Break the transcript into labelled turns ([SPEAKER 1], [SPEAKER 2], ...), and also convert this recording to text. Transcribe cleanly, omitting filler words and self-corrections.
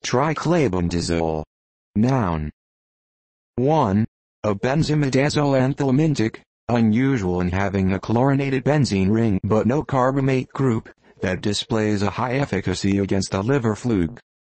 [SPEAKER 1] Triclabendazole. Noun. 1. A benzimidazole anthelmintic, unusual in having a chlorinated benzene ring but no carbamate group, that displays a high efficacy against the liver fluke.